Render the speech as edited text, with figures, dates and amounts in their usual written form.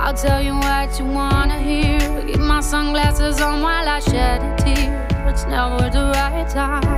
I'll tell you what you wanna hear. Keep my sunglasses on while I shed a tear. It's never the right time.